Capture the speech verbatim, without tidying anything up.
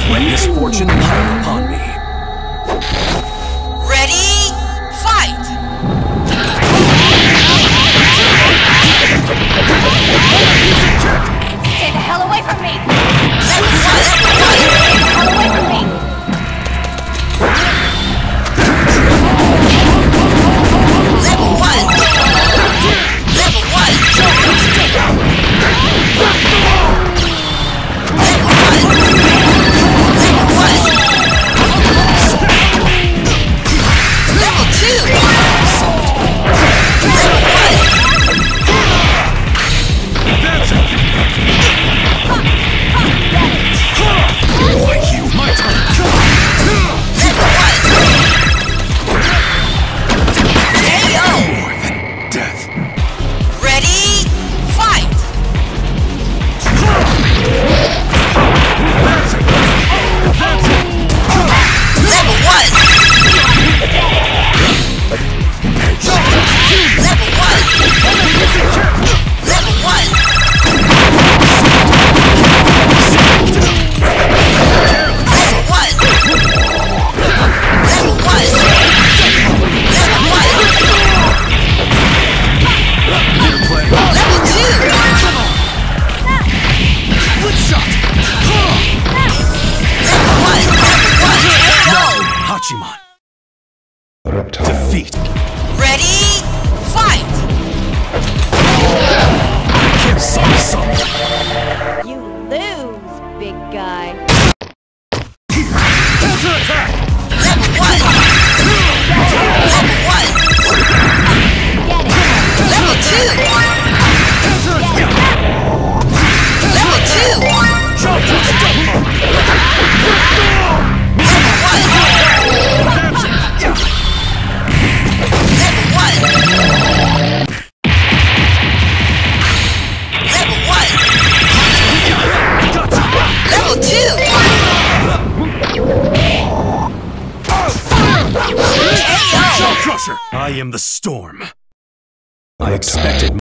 Let misfortune pile upon me. Ready, fight! Stay the hell away from me! Stay the hell away from me! Level one! Level one! Level one! Level one! Level two! Level one! That's it! Why you? My turn! Level one! K O! More than death. Ready, fight! That's it! That's it! Level one! Level one! Level one! Level one! Level one! Level one! Level two! Good shot! Level one! Level one! K O! Hachiman. Reptile. Defeat. Ready, fight! Some, some. You lose, big guy. Counter attack. Level one! Level one! Get it! Level two! Counter attack. Level two! Jump to the double. Level one! That's it. Level one! Level one! Level two! K O! Shell crusher. I am the storm. I expected